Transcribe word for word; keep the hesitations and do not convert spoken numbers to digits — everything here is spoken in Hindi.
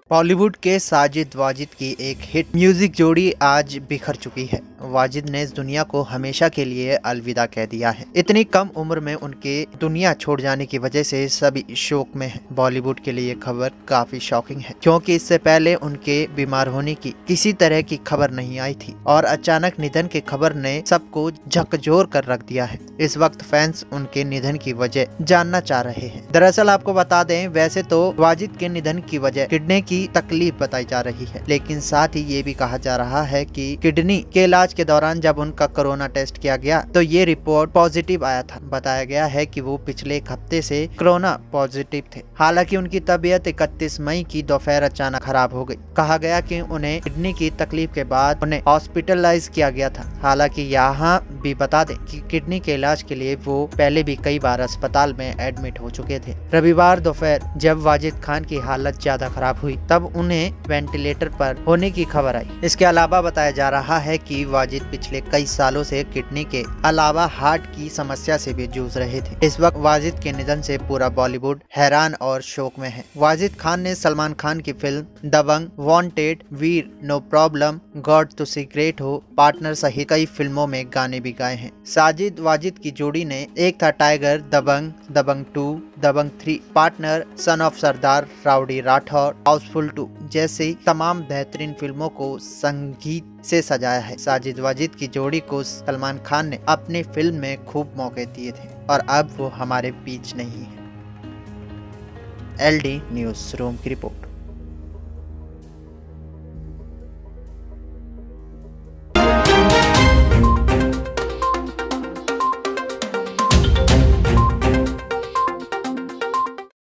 बॉलीवुड के साजिद वाजिद की एक हिट म्यूजिक जोड़ी आज बिखर चुकी है। वाजिद ने इस दुनिया को हमेशा के लिए अलविदा कह दिया है। इतनी कम उम्र में उनके दुनिया छोड़ जाने की वजह से सभी शोक में हैं। बॉलीवुड के लिए खबर काफी शॉकिंग है, क्योंकि इससे पहले उनके बीमार होने की किसी तरह की खबर नहीं आई थी और अचानक निधन की खबर ने सबको झकझोर कर रख दिया है। इस वक्त फैंस उनके निधन की वजह जानना चाह रहे हैं। दरअसल आपको बता दें, वैसे तो वाजिद के निधन की वजह किडनी की तकलीफ बताई जा रही है, लेकिन साथ ही ये भी कहा जा रहा है कि किडनी के इलाज के दौरान जब उनका कोरोना टेस्ट किया गया तो ये रिपोर्ट पॉजिटिव आया था। बताया गया है कि वो पिछले एक हफ्ते से कोरोना पॉजिटिव थे। हालांकि उनकी तबीयत इकतीस मई की दोपहर अचानक खराब हो गई। कहा गया कि उन्हें किडनी की तकलीफ के बाद उन्हें हॉस्पिटलाइज किया गया था। हालांकि यहाँ भी बता दें कि किडनी के इलाज के लिए वो पहले भी कई बार अस्पताल में एडमिट हो चुके थे। रविवार दोपहर जब वाजिद खान की हालत ज्यादा खराब हुई तब उन्हें वेंटिलेटर पर होने की खबर आई। इसके अलावा बताया जा रहा है कि वाजिद पिछले कई सालों से किडनी के अलावा हार्ट की समस्या से भी जूझ रहे थे। इस वक्त वाजिद के निधन से पूरा बॉलीवुड हैरान और शोक में है। वाजिद खान ने सलमान खान की फिल्म Dabangg, wanted, Veer, no problem, god tussi great हो, पार्टनर सहित कई फिल्मों में गाने भी गाए हैं। साजिद वाजिद की जोड़ी ने Ek Tha tiger, Dabangg, Dabangg two, Dabangg three, partner, son of Sardaar, rowdy Rathore, housefull two जैसी तमाम बेहतरीन फिल्मों को संगीत से सजाया है। साजिद वाजिद की जोड़ी को सलमान खान ने अपनी फिल्म में खूब मौके दिए थे और अब वो हमारे बीच नहीं है। एल डी न्यूज रूम की रिपोर्ट।